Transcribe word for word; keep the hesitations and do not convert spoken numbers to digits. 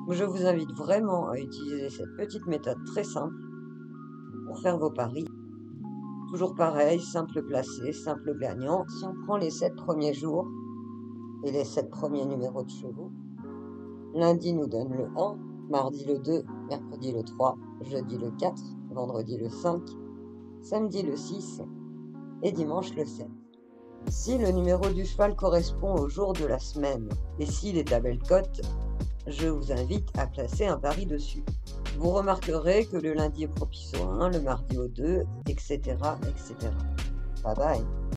Je vous invite vraiment à utiliser cette petite méthode très simple pour faire vos paris. Toujours pareil, simple placé, simple gagnant. Si on prend les sept premiers jours et les sept premiers numéros de chevaux, lundi nous donne le un, mardi le deux, mercredi le trois, jeudi le quatre, vendredi le cinq, samedi le six et dimanche le sept. Si le numéro du cheval correspond au jour de la semaine et s'il est à belle cote, je vous invite à placer un pari dessus. Vous remarquerez que le lundi est propice au un, le mardi au deux, et cetera, et cetera. Bye bye.